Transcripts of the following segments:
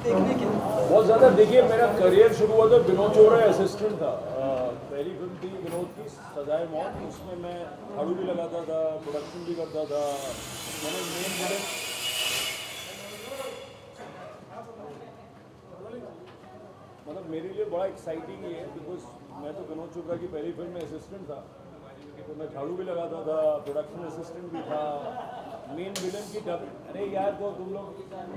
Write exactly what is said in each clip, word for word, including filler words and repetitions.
देखने के लिए? बहुत ज़्यादा। देखिए, मेरा करियर शुरू हुआ था विनोद चोपड़ा असिस्टेंट था। पहली फिल्म थी विनोद की सजाए मौत, उसमें मैं झाड़ू भी लगाता था, प्रोडक्शन भी करता था। मैंने मेन विलन मतलब मेरे लिए बड़ा एक्साइटिंग ही है, बिकॉज मैं तो विनोद चोपड़ा की पहली फिल्म में असिस्टेंट था, तो मैं झाड़ू भी लगाता था, प्रोडक्शन असिस्टेंट भी था, मेन विलन की डब। अरे यार, तो तुम लोग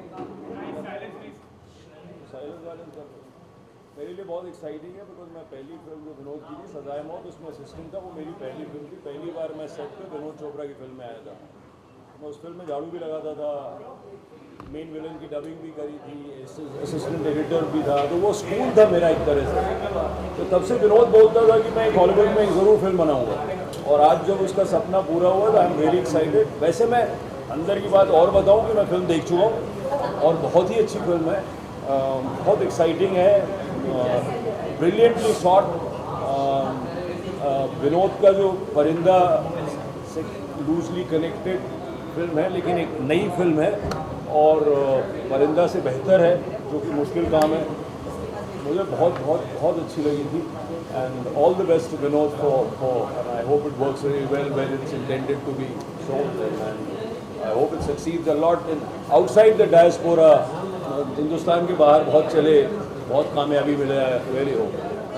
साइलेंस वाइलेंस कर रहे हो। मेरे लिए बहुत एक्साइटिंग है, बिकॉज मैं पहली फिल्म जो विनोद की थी सजाए मौत, उसमें असिस्टेंट था। वो मेरी पहली फिल्म थी, पहली बार मैं सेट पे विनोद चोपड़ा की फिल्म में आया था। मैं उस फिल्म में झाड़ू भी लगाता था, मेन विलन की डबिंग भी करी थी, असिस्टेंट एडिटर भी था। तो वो स्कूल था मेरा एक तरह से। तो तब से विनोद बोलता था कि मैं एक हॉलीवुड में एक ज़रूर फिल्म बनाऊंगा, और आज जब उसका सपना पूरा हुआ तो आई एम वेरी एक्साइटेड। वैसे मैं अंदर की बात और बताऊं कि मैं फिल्म देख चुका हूँ और बहुत ही अच्छी फिल्म है, बहुत एक्साइटिंग है, ब्रिलियंटली शॉट। विनोद का जो परिंदा से लूजली कनेक्टेड फिल्म है, लेकिन एक नई फिल्म है और परिंदा से बेहतर है, जो कि मुश्किल काम है। मुझे बहुत बहुत बहुत अच्छी लगी थी, and all the best Vinod for for I hope it works very well when it's intended to be shown, and I hope it succeeds a lot in outside the diaspora. Hindustan के बाहर बहुत चले, बहुत कामयाबी मिले, वेरी होप।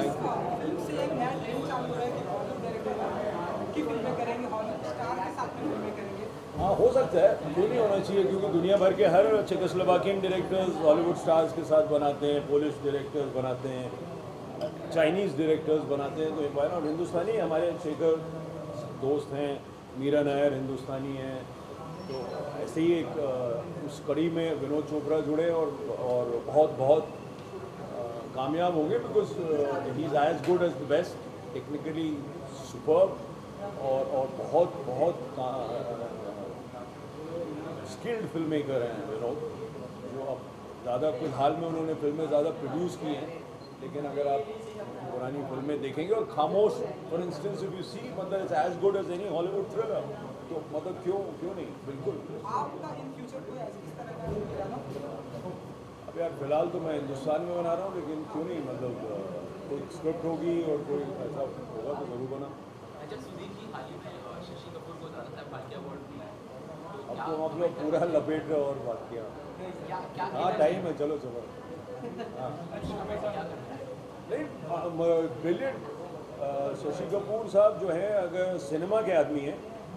हाँ, हो सकता है, क्यों नहीं होना चाहिए, क्योंकि दुनिया भर के हर चेकोस्लोवाकियन डायरेक्टर्स हॉलीवुड स्टार्स के साथ बनाते हैं, पोलिश डायरेक्टर्स बनाते हैं, चाइनीज़ डायरेक्टर्स बनाते हैं। तो वाई नॉट? हिंदुस्तानी हमारे शेखर दोस्त हैं, मीरा नायर हिंदुस्तानी हैं, तो ऐसे ही एक उस कड़ी में विनोद चोपड़ा जुड़े और और बहुत बहुत कामयाब होंगे, because he is as good as the best, technically superb, और और बहुत बहुत स्किल्ड फिल्म मेकर हैं विनोद, जो अब ज़्यादा फिलहाल में उन्होंने फिल्में ज़्यादा प्रोड्यूस की हैं, लेकिन अगर आप पुरानी फिल्में देखेंगे, और Khamosh for instance if you see, मतलब it's as good as any Hollywood thriller, तो मतलब क्यों क्यों नहीं, बिल्कुल। आपका इन फ्यूचर कोई इस तरह का ड्रामा? अब यार फिलहाल तो मैं हिंदुस्तान में बना रहा हूँ, लेकिन क्यों नहीं, मतलब कोई स्क्रिप्ट होगी और कोई ऐसा होगा तो ज़रूर बना। अच्छा, सुधीर जी, हाल ही में शशि कपूर को दादा साहब फाल्के अवार्ड मिला है, अब तो हम लोग पूरा लपेट रहे और बात किया। हाँ, टाइम है, चलो चलो। हाँ नहीं, ब्रिलियंट शशि कपूर साहब जो हैं, अगर सिनेमा के आदमी हैं,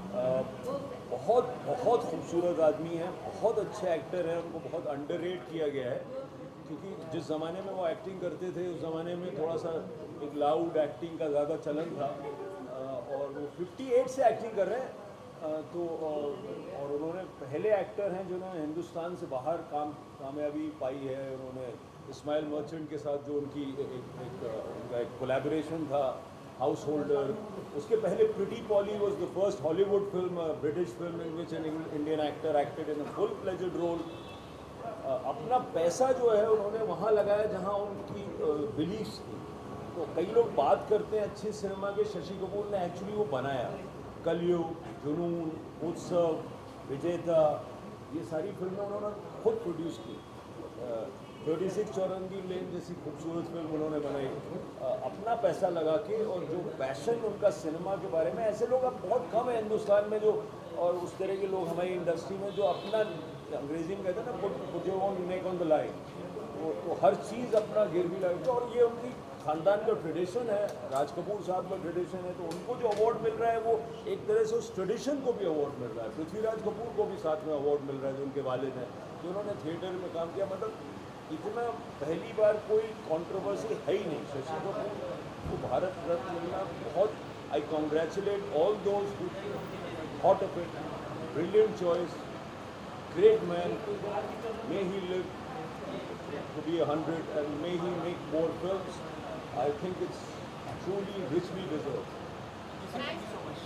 बहुत बहुत खूबसूरत आदमी हैं, बहुत अच्छे एक्टर हैं, उनको बहुत अंडररेट किया गया है, क्योंकि जिस ज़माने में वो एक्टिंग करते थे, उस ज़माने में थोड़ा सा एक लाउड एक्टिंग का ज़्यादा चलन था, और वो अट्ठावन से एक्टिंग कर रहे हैं, तो और उन्होंने पहले एक्टर हैं जिन्होंने हिंदुस्तान से बाहर काम कामयाबी पाई है। उन्होंने इस्माइल मर्चेंट के साथ जो उनकी एक, एक, एक उनका एक कोलैबोरेशन था, हाउस होल्डर, उसके पहले Pretty Polly was the first Hollywood film, British film in which an Indian actor acted in a full pledged role. अपना पैसा जो है उन्होंने वहाँ लगाया जहाँ उनकी बिलीफ्स थी। तो कई लोग बात करते हैं अच्छे सिनेमा के, शशि कपूर ने एक्चुअली वो बनाया। कलयुग, जुनून, उत्सव, विजेता, ये सारी फिल्में उन्होंने खुद प्रोड्यूस की। थर्टी सिक्स चौरंगी लेन जैसी खूबसूरत फिल्म उन्होंने बनाई अपना पैसा लगा के, और जो पैशन उनका सिनेमा के बारे में, ऐसे लोग अब बहुत कम है हिंदुस्तान में जो, और उस तरह के लोग हमारी इंडस्ट्री में जो अपना, अंग्रेजी में कहते हैं ना, put your own neck on the line, वो तो हर चीज़ अपना गिरवी लगाते, और ये उनकी खानदान का ट्रेडिशन है, राज कपूर साहब का ट्रेडिशन है। तो उनको जो अवार्ड मिल रहा है, वो एक तरह से उस ट्रेडिशन को भी अवार्ड मिल रहा है। पृथ्वीराज कपूर को भी साथ में अवार्ड मिल रहा है, जो उनके वालिद हैं, जो उन्होंने थिएटर में काम किया। मतलब इतना पहली बार कोई कंट्रोवर्सी है ही नहीं। शशि कपूर को भारत रत्न मिलना बहुत, I congratulate all those who thought of it, brilliant choice, great man, may he live to be a hundred and may he make more films. I think it's truly richly deserved. Thank you so much.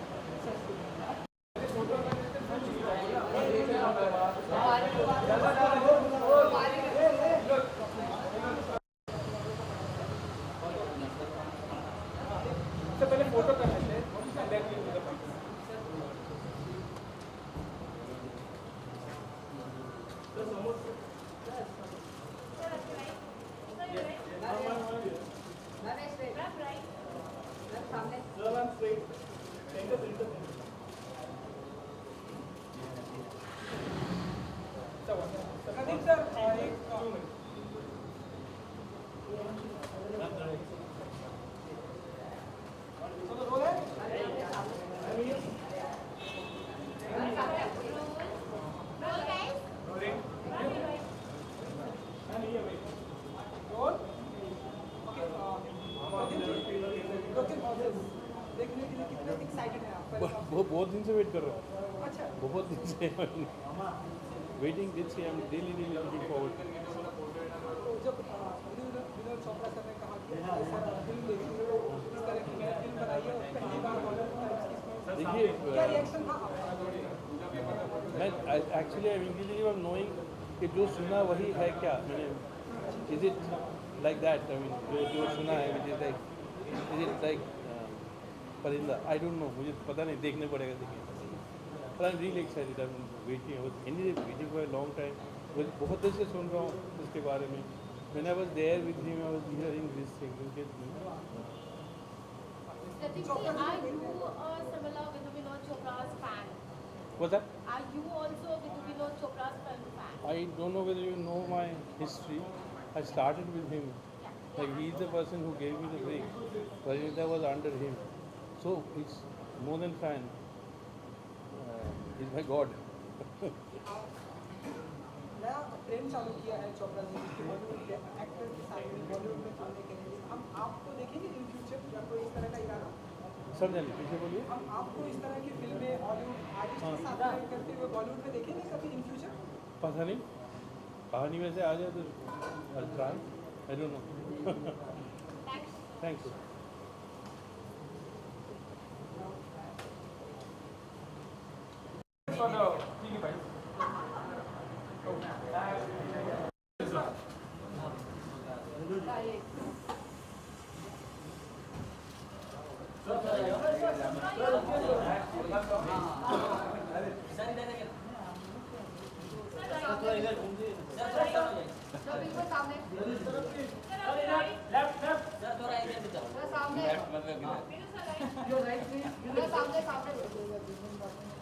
सबसे पहले photo कर लेते हैं। Pradeep sir एक role है role देखने के लिए कितने एक्साइटेड हैं आप? वो बहुत दिन से वेट कर रहा हूँ अच्छा बहुत दिन से waiting this I am really really looking forward तो जब अ, विनोद विनोद चोपड़ा सर ने कहा कि सर फिल्म देखिए इस तरह की मैंने फिल्म बनाई है और पहली बार बॉलीवुड टाइम्स की इसमें देखिए क्या रिएक्शन था आपका? मैं actually I increasing of knowing कि जो सुना वही है क्या मैंने is it like that I mean जो जो सुना है which is like is it like Parinda I don't know मुझे पता नहीं देखने पड़ेगा देखिए but I'm really excited. I'm waiting. I was anyway waiting for a long time. मुझे बहुत देर से सुन रहा हूँ इसके बारे में. When I was there with him, I was hearing this thing. Okay. Pradeep ji, are you a similar Vidhu Vinod Chopra's fan? What's that? Are you also a Vidhu Vinod Chopra's film fan? I don't know whether you know my history. I started with him. Like he's the person who gave me the break. Rajnita was under him. So it's more than fan. Uh, he's my God. नया trend चालू किया है चोपड़ा जी की बॉलीवुड के actor के साथ में बॉलीवुड में जुड़ने के लिए हम आपको देखेंगे इन फ्यूचर या कोई इस तरह का इरादा? सब जानिए पीछे बोलिए. हम आपको इस तरह की फिल्में हॉलीवुड आर्टिस्ट के साथ में करते हुए बॉलीवुड में देखेंगे कभी इन फ्यूचर? पता नहीं कहानी में से आ जाए तो I'll try. I don't know. Thanks. Thanks. For the T V files. Sir बिल्कुल सामने लेफ्ट लेफ्ट सर थोड़ा इधर की तरफ सामने लेफ्ट मतलब सामने सामने